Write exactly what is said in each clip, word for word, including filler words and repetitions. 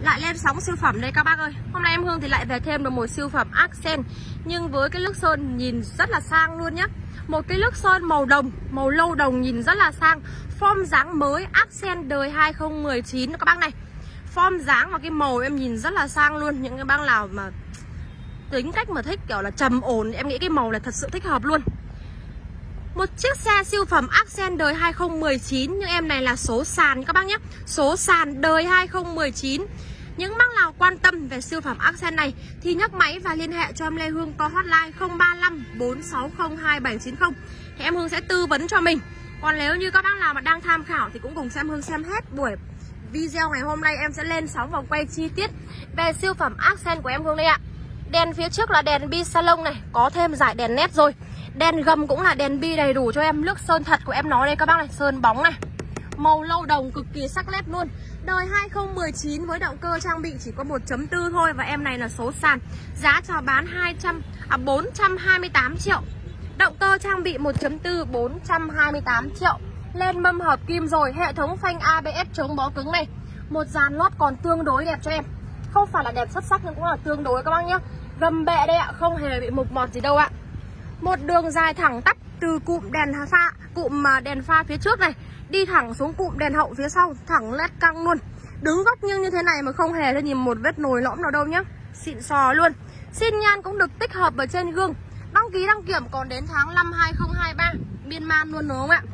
Lại lên sóng siêu phẩm đây các bác ơi. Hôm nay em Hương thì lại về thêm được một siêu phẩm accent, nhưng với cái nước sơn nhìn rất là sang luôn nhá. Một cái nước sơn màu đồng, màu lâu đồng nhìn rất là sang. Form dáng mới accent đời hai không một chín các bác này. Form dáng và cái màu em nhìn rất là sang luôn. Những cái bác nào mà tính cách mà thích kiểu là trầm ổn, em nghĩ cái màu này thật sự thích hợp luôn. Một chiếc xe siêu phẩm accent đời hai không một chín, nhưng em này là số sàn các bác nhé. Số sàn đời hai không một chín. Những bác nào quan tâm về siêu phẩm accent này thì nhấc máy và liên hệ cho em Lê Hương có hotline không ba năm bốn sáu không hai bảy chín không thì em Hương sẽ tư vấn cho mình. Còn nếu như các bác nào mà đang tham khảo thì cũng cùng xem Hương xem hết buổi video ngày hôm nay, em sẽ lên sóng và quay chi tiết về siêu phẩm accent của em Hương đây ạ. Đèn phía trước là đèn bi salon này, có thêm dải đèn nét rồi. Đèn gầm cũng là đèn bi đầy đủ cho em. Nước sơn thật của em nói đây các bác này, sơn bóng này, màu lâu đồng cực kỳ sắc nét luôn. Đời hai không một chín với động cơ trang bị chỉ có một chấm bốn thôi. Và em này là số sàn. Giá chào bán hai trăm, à, bốn trăm hai mươi tám triệu. Động cơ trang bị một chấm bốn, bốn trăm hai mươi tám triệu. Lên mâm hợp kim rồi. Hệ thống phanh a bê ét chống bó cứng này. Một dàn lót còn tương đối đẹp cho em. Không phải là đẹp xuất sắc nhưng cũng là tương đối các bác nhé. Gầm bệ đây ạ, không hề bị mục mọt gì đâu ạ. Một đường dài thẳng tắp từ cụm đèn pha, cụm đèn pha phía trước này đi thẳng xuống cụm đèn hậu phía sau, thẳng lét căng luôn. Đứng góc nghiêng như thế này mà không hề cho nhìn một vết nồi lõm nào đâu nhá. Xịn sò luôn. Xin nhan cũng được tích hợp ở trên gương. Đăng ký đăng kiểm còn đến tháng năm hai không hai ba, biên man luôn đúng không ạ?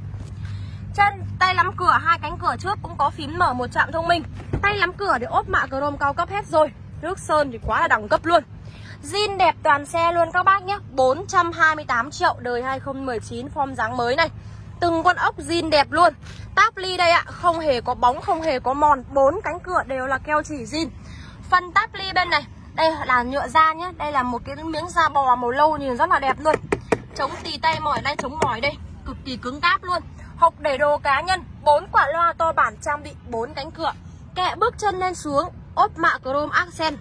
Chân tay nắm cửa, hai cánh cửa trước cũng có phím mở một chạm thông minh. Tay nắm cửa để ốp mạ chrome cao cấp hết rồi. Nước sơn thì quá là đẳng cấp luôn. Zin đẹp toàn xe luôn các bác nhé. Bốn trăm hai mươi tám triệu, đời hai không một chín, form dáng mới này. Từng con ốc zin đẹp luôn. Táp ly đây ạ, không hề có bóng, không hề có mòn. Bốn cánh cửa đều là keo chỉ zin. Phần táp ly bên này, đây là nhựa da nhé. Đây là một cái miếng da bò màu lâu nhìn rất là đẹp luôn. Chống tì tay mỏi đây, chống mỏi đây, cực kỳ cứng cáp luôn. Hộc để đồ cá nhân, bốn quả loa to bản trang bị bốn cánh cửa. Kệ bước chân lên xuống, ốp mạ chrome accent.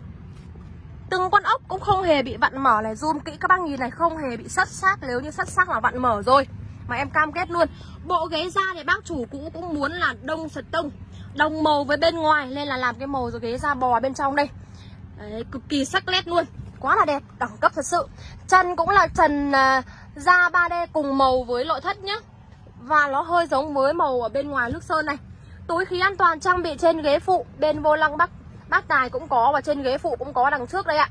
Từng con ốc cũng không hề bị vặn mở này, zoom kỹ các bác nhìn này, không hề bị sắt xác. Nếu như sắt xác là vặn mở rồi, mà em cam kết luôn. Bộ ghế da thì bác chủ cũ cũng muốn là đông sật tông, đồng màu với bên ngoài, nên là làm cái màu rồi ghế da bò bên trong đây. Đấy, cực kỳ sắc nét luôn, quá là đẹp, đẳng cấp thật sự. Trần cũng là trần uh, da ba D cùng màu với nội thất nhá. Và nó hơi giống với màu ở bên ngoài nước sơn này. Túi khí an toàn trang bị trên ghế phụ, bên vô lăng bác bác tài cũng có, và trên ghế phụ cũng có đằng trước đây ạ.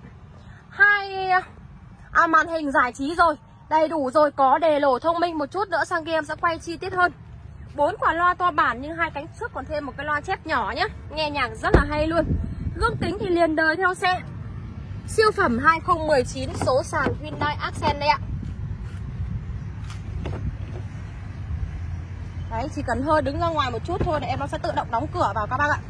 Hai à, màn hình giải trí rồi, đầy đủ rồi, có đề lổ thông minh. Một chút nữa sang kia em sẽ quay chi tiết hơn. Bốn quả loa to bản nhưng hai cánh trước còn thêm một cái loa chép nhỏ nhé, nghe nhạc rất là hay luôn. Gương tính thì liền đời theo xe. Siêu phẩm hai không một chín, số sàn Hyundai Accent đây ạ. Đấy, chỉ cần hơi đứng ra ngoài một chút thôi để em nó sẽ tự động đóng cửa vào các bác ạ.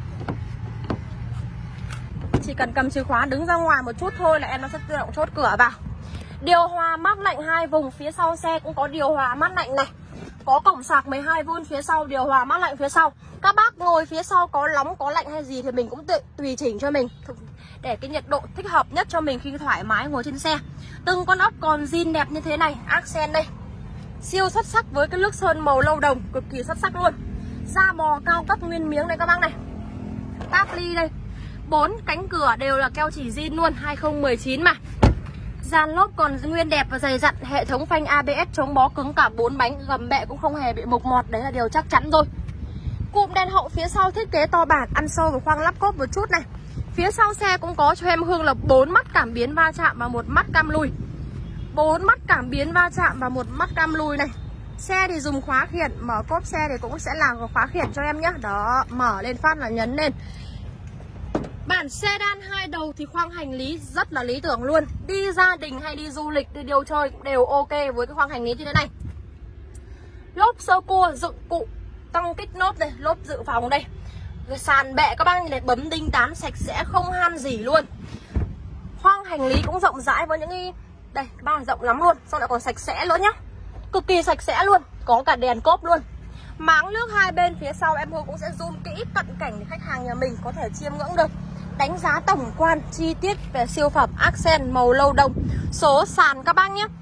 Chỉ cần cầm chìa khóa đứng ra ngoài một chút thôi là em nó sẽ tự động chốt cửa vào. Điều hòa mát lạnh hai vùng, phía sau xe cũng có điều hòa mát lạnh này. Có cổng sạc mười hai vôn phía sau, điều hòa mát lạnh phía sau. Các bác ngồi phía sau có nóng có lạnh hay gì thì mình cũng tự, tùy chỉnh cho mình để cái nhiệt độ thích hợp nhất cho mình khi thoải mái ngồi trên xe. Từng con ốc còn zin đẹp như thế này, accent đây. Siêu xuất sắc với cái nước sơn màu lâu đồng, cực kỳ xuất sắc luôn. Da bò cao cấp nguyên miếng đây các bác này. Táp ly đây. Bốn cánh cửa đều là keo chỉ zin luôn, hai không một chín mà. Dàn lốp còn nguyên đẹp và dày dặn. Hệ thống phanh a bê ét chống bó cứng cả bốn bánh. Gầm bệ cũng không hề bị mục mọt, đấy là điều chắc chắn rồi. Cụm đèn hậu phía sau thiết kế to bản, ăn sâu vào khoang lắp cốp một chút này. Phía sau xe cũng có cho em Hương là bốn mắt cảm biến va chạm và một mắt cam lùi. Bốn mắt cảm biến va chạm và một mắt cam lùi này. Xe thì dùng khóa khiển, mở cốp xe thì cũng sẽ là khóa khiển cho em nhé. Đó, mở lên phát là nhấn lên. Bản sedan hai đầu thì khoang hành lý rất là lý tưởng luôn. Đi gia đình hay đi du lịch, đi điều chơi cũng đều ok với cái khoang hành lý như thế này. Lốp sơ cua dựng cụ, tăng kích nốt này, lốp dự phòng đây. Rồi sàn bệ các bác nhìn này, bấm đinh tán sạch sẽ không han gì luôn. Khoang hành lý cũng rộng rãi với những cái... Đây, các bác rộng lắm luôn, xong lại còn sạch sẽ nữa nhá. Cực kỳ sạch sẽ luôn, có cả đèn cốp luôn. Máng nước hai bên phía sau em Hương cũng sẽ zoom kỹ cận cảnh để khách hàng nhà mình có thể chiêm ngưỡng được. Đánh giá tổng quan chi tiết về siêu phẩm accent màu lâu đồng. Số sàn các bác nhé.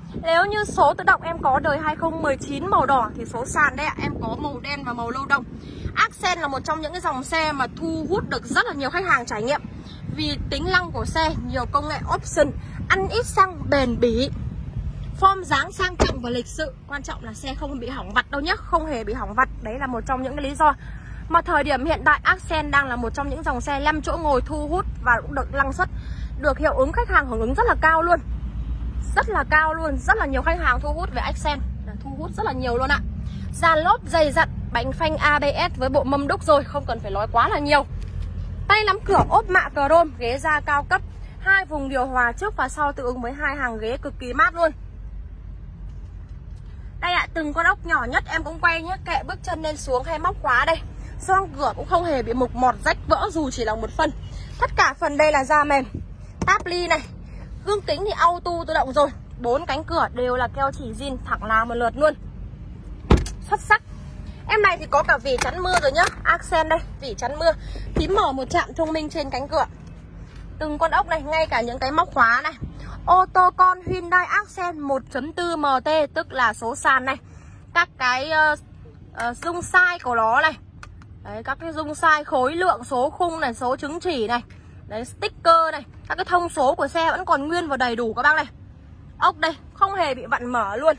Nếu như số tự động em có đời hai không một chín màu đỏ thì số sàn đây ạ, em có màu đen và màu lâu đồng. Accent là một trong những cái dòng xe mà thu hút được rất là nhiều khách hàng trải nghiệm. Vì tính năng của xe, nhiều công nghệ option, ăn ít xăng, bền bỉ, form dáng sang trọng và lịch sự. Quan trọng là xe không bị hỏng vặt đâu nhé, không hề bị hỏng vặt. Đấy là một trong những cái lý do mà thời điểm hiện tại Accent đang là một trong những dòng xe năm chỗ ngồi thu hút và cũng được năng suất, được hiệu ứng khách hàng hưởng ứng rất là cao luôn. Rất là cao luôn, rất là nhiều khách hàng thu hút về Accent, thu hút rất là nhiều luôn ạ. Dàn lốp dày dặn, bánh phanh a bê ét với bộ mâm đúc rồi, không cần phải nói quá là nhiều. Tay nắm cửa ốp mạ chrome, ghế da cao cấp, hai vùng điều hòa trước và sau tương ứng với hai hàng ghế cực kỳ mát luôn. Đây ạ, từng con ốc nhỏ nhất em cũng quay nhé, kệ bước chân lên xuống hay móc khóa đây. Xoang cửa cũng không hề bị mục mọt rách vỡ dù chỉ là một phần. Tất cả phần đây là da mềm, táp ly này. Gương kính thì auto tự động rồi. Bốn cánh cửa đều là keo chỉ zin thẳng lá một lượt luôn. Xuất sắc. Em này thì có cả vỉ chắn mưa rồi nhá. Accent đây, vỉ chắn mưa. Phím mở một chạm thông minh trên cánh cửa. Từng con ốc này, ngay cả những cái móc khóa này. Ô tô con Hyundai Accent một chấm bốn M T, tức là số sàn này. Các cái uh, uh, dung sai của nó này. Đấy, các cái dung sai khối lượng, số khung này, số chứng chỉ này. Đấy, sticker này, các cái thông số của xe vẫn còn nguyên và đầy đủ các bác này. Ốc đây, không hề bị vặn mở luôn.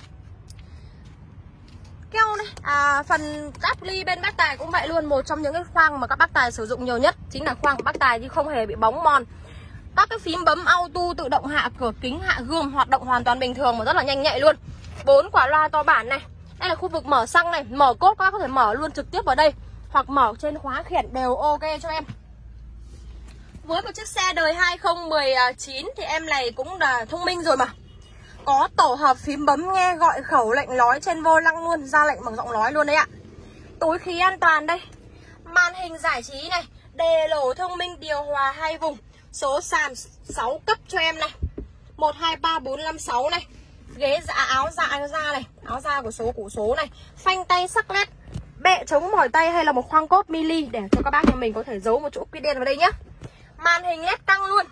Keo này, à, phần táp ly bên bác Tài cũng vậy luôn. Một trong những cái khoang mà các bác Tài sử dụng nhiều nhất chính là khoang của bác Tài, chứ không hề bị bóng mòn. Các cái phím bấm auto tự động hạ cửa kính, hạ gương hoạt động hoàn toàn bình thường mà rất là nhanh nhạy luôn. Bốn quả loa to bản này. Đây là khu vực mở xăng này, mở cốt các bác có thể mở luôn trực tiếp vào đây, hoặc mở trên khóa khiển đều ok cho em. Với một chiếc xe đời hai không một chín thì em này cũng là thông minh rồi mà. Có tổ hợp phím bấm nghe gọi khẩu lệnh nói trên vô lăng luôn, ra lệnh bằng giọng nói luôn đấy ạ. Túi khí an toàn đây. Màn hình giải trí này, đề lổ thông minh, điều hòa hai vùng. Số sàn sáu cấp cho em này. một, hai, ba, bốn, năm, sáu này. Ghế dạ, áo dạ áo da này, áo da của số củ số này. Phanh tay sắc led, bệ chống mỏi tay hay là một khoang cốt mini để cho các bác nhà mình có thể giấu một chỗ quy đen vào đây nhá. Màn hình led căng luôn.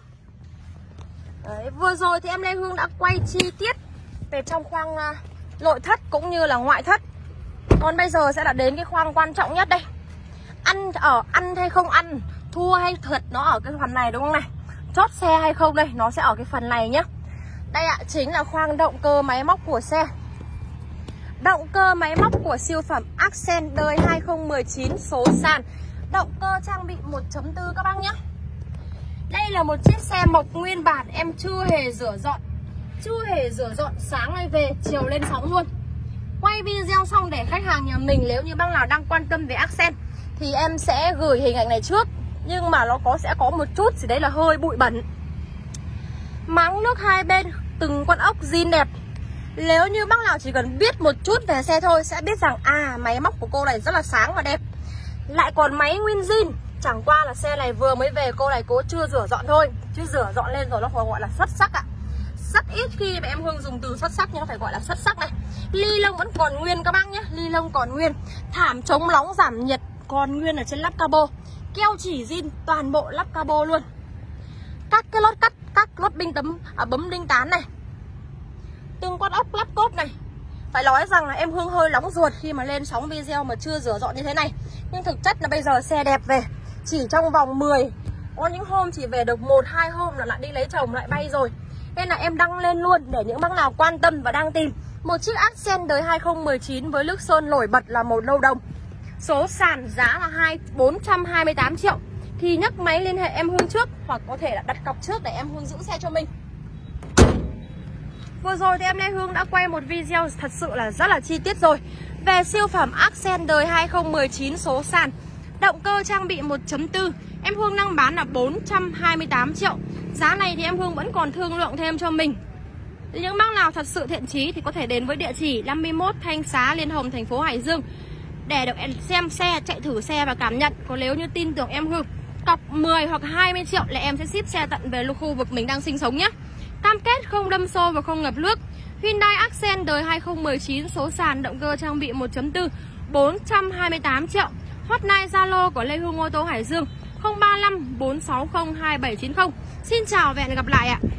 Đấy, vừa rồi thì em Lê Hương đã quay chi tiết về trong khoang uh, nội thất cũng như là ngoại thất. Còn bây giờ sẽ là đến cái khoang quan trọng nhất đây. Ăn ở ăn hay không ăn, thua hay thiệt nó ở cái phần này đúng không này. Chốt xe hay không đây, nó sẽ ở cái phần này nhá. Đây ạ, chính là khoang động cơ máy móc của xe. Động cơ máy móc của siêu phẩm Accent đời hai không một chín số sàn. Động cơ trang bị một chấm bốn các bác nhé. Đây là một chiếc xe mộc nguyên bản, em chưa hề rửa dọn. Chưa hề rửa dọn, sáng nay về, chiều lên sóng luôn. Quay video xong để khách hàng nhà mình, nếu như bác nào đang quan tâm về Accent thì em sẽ gửi hình ảnh này trước. Nhưng mà nó có sẽ có một chút gì đấy là hơi bụi bẩn. Máng nước hai bên, từng con ốc zin đẹp. Nếu như bác nào chỉ cần biết một chút về xe thôi sẽ biết rằng à, máy móc của cô này rất là sáng và đẹp. Lại còn máy nguyên zin. Chẳng qua là xe này vừa mới về, cô này cố chưa rửa dọn thôi. Chứ rửa dọn lên rồi nó phải gọi là xuất sắc ạ. Rất ít khi mà em Hương dùng từ xuất sắc nhưng nó phải gọi là xuất sắc này. Ly lông vẫn còn nguyên các bác nhé. Ly lông còn nguyên. Thảm chống nóng giảm nhiệt còn nguyên ở trên lắp cabo. Keo chỉ zin toàn bộ lắp cabo luôn. Các cái lốt cắt, các lốt binh tấm à, bấm đinh tán này. Từng con ốc lắp cốp này. Phải nói rằng là em Hương hơi nóng ruột khi mà lên sóng video mà chưa rửa dọn như thế này. Nhưng thực chất là bây giờ xe đẹp về chỉ trong vòng mười, có những hôm chỉ về được một hai hôm là lại đi lấy chồng lại bay rồi. Nên là em đăng lên luôn để những bác nào quan tâm và đang tìm một chiếc Accent đời hai không một chín với nước sơn nổi bật là màu nâu đồng. Số sàn giá là bốn trăm hai mươi tám triệu. Thì nhấc máy liên hệ em Hương trước, hoặc có thể là đặt cọc trước để em Hương giữ xe cho mình. Vừa rồi thì em Lê Hương đã quay một video thật sự là rất là chi tiết rồi về siêu phẩm Accent đời hai không một chín số sàn. Động cơ trang bị một chấm bốn, em Hương đang bán là bốn trăm hai mươi tám triệu. Giá này thì em Hương vẫn còn thương lượng thêm cho mình. Những bác nào thật sự thiện chí thì có thể đến với địa chỉ năm mươi mốt Thanh Xá, Liên Hồng, thành phố Hải Dương để được xem xe, chạy thử xe và cảm nhận. Còn nếu như tin tưởng em Hương, cọc mười hoặc hai mươi triệu là em sẽ ship xe tận về khu vực mình đang sinh sống nhé. Cam kết không đâm xô và không ngập nước. Hyundai Accent đời hai không một chín số sàn, động cơ trang bị một chấm bốn, bốn trăm hai mươi tám triệu. Hotline Zalo của Lê Hương ô tô Hải Dương không ba năm bốn sáu không hai bảy chín không. Xin chào và hẹn gặp lại ạ.